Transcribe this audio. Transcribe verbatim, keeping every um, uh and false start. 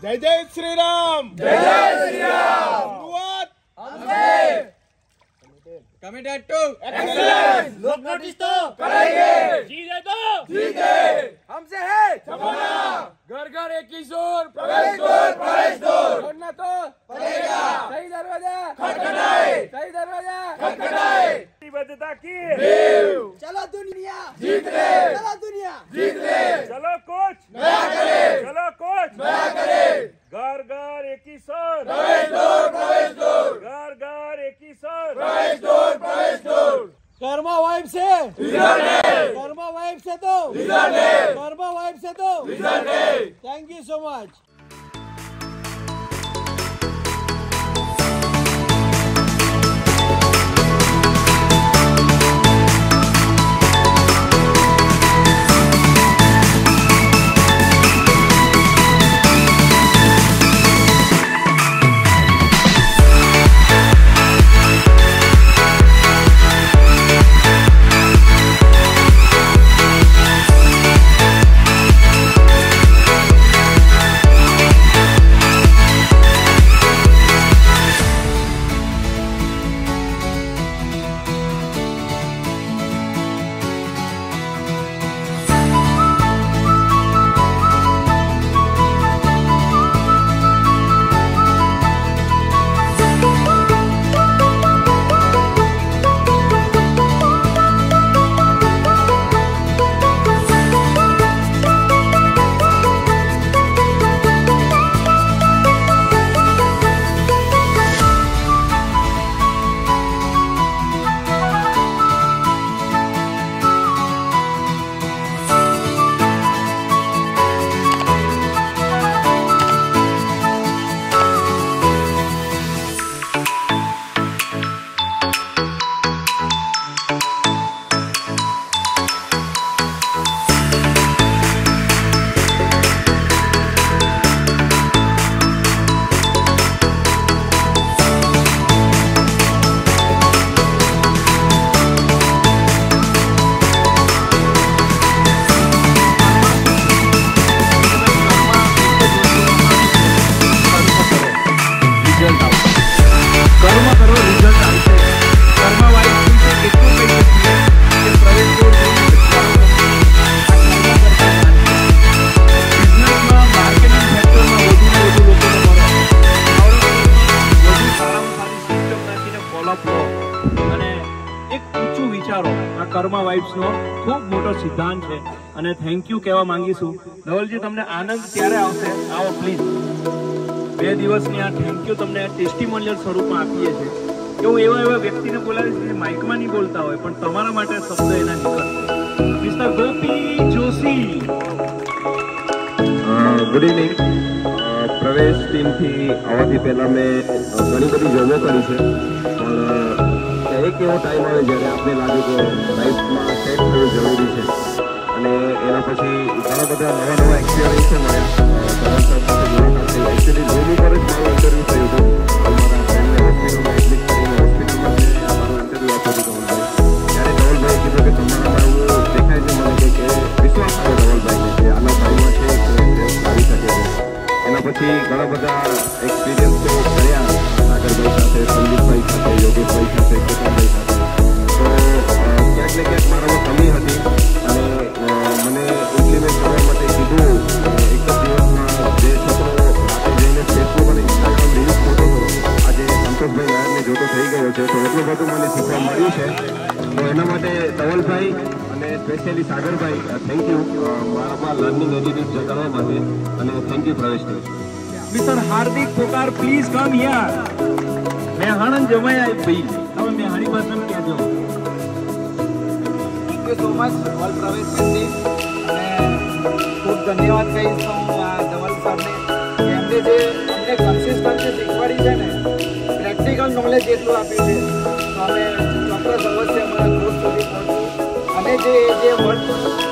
जय जय श्री राम। जय जय श्री राम। शुरुआत हमसे। Committed to excellence. लोग नोटिस तो करेंगे। जीते तो जीते। हमसे है सपना। घर घर एक किशोर प्रवेश द्वार प्रवेश द्वार। छोड़ना तो पड़ेगा। सही दरवाजा खटखटाए। सही दरवाजा खटखटाए। प्रतिबद्धता की देव। चलो दुनिया जीत ले। चलो दुनिया जीत ले। चलो कोच नया करे। चलो कोच नया करे। घर घर एक ही सर प्रवेश द्वार प्रवेश द्वार। घर घर एक ही सर प्रवेश द्वार प्रवेश द्वार। कर्मा वाइब से रिजल्ट है। कर्मा वाइब से तो रिजल्ट है। कर्मा वाइब से तो रिजल्ट है। Thank you so much. Karma Vibes नो खूब मोटो सिद्धांत है અને થેન્ક યુ કહેવા માંગીશું ધવલજી તમને આનંદ ત્યારે આવશે આવો પ્લીઝ બે દિવસની આ થેન્ક યુ તમને ટેસ્ટિમોનિયલ સ્વરૂપમાં આપીએ છીએ એવું એવા એવા વ્યક્તિને બોલાવીશ જે માઇકમાં નહીં બોલતા હોય પણ તમારા માટે શબ્દ એના નીકળશે mister Gopi Joshi good evening Pravesh ટીમથી આવવાથી પહેલા મેં ઘણી બધી જોબો કરી છે પણ એક એવો ટાઈમ આવે જ્યારે આપણે લાગે કે લાઈફમાં સેટ થવું જરૂરી છે અને એના પછી ઘણા બધા નવા નવા એક્સપિરિયન્સો મળ્યા એકચ્યુઅલી રૂમ ઉપર જ મારું ઇન્ટરવ્યૂ થયું હતું અમારા ફ્રેન્ડને હોસ્પિટલમાં એડમિટ કરીને હોસ્પિટલમાં મારું ઇન્ટરવ્યૂ આપ્યું હતું ધવલભાઈ ત્યારે ધવલભાઈ કીધું કે તમારામાં એવું દેખાય છે મને કે વિશ્વાસ આવે ધવલભાઈને કે આના ભાઈમાં છે આવી શકે છે એના પછી ઘણા બધા એક્સપિરિયન્સો કર્યા સાગરભાઈ સાથે સંદીપભાઈ સાથે યોગેશભાઈ સાથે કેતનભાઈ સાથે તો ક્યાંક ને ક્યાંક મારામાં કમી હતી અને મને ઇમ્પ્લિમેન્ટ કરવા માટે કીધું એક જ દિવસમાં જે છોકરો રાતે જઈને ફેસબુક અને ઇન્સ્ટાગ્રામ રીલ્સ જોતો હતો આજે સંતોષભાઈ નાયરને જોતો થઈ ગયો છે તો એટલું બધું મને શીખવા મળ્યું છે તો એના માટે ધવલભાઈ અને સ્પેશિયલી સાગરભાઈ થેન્ક યુ મારામાં લર્નિંગ એટીટ્યુડ જગાડવા માટે અને thank you Pravesh mister Hardik Pokar please come here મેં હાણંદ જમાઈ આવી ભાઈ તમે મેં હાણી ભાષામાં કહેજો thank you so much all Pravesh team અને ખૂબ ધન્યવાદ કહીશ તો હું આ ધવલ સરને એમને જે અમને કન્સિસ્ટન્સી શીખવાડી છે ને પ્રેક્ટિકલ નોલેજ એટલું આપ્યું છે તો અમે ચોક્કસ અવશ્ય અમારા ગ્રુપ સુધી પહોંચશું અને જે જે વર્ક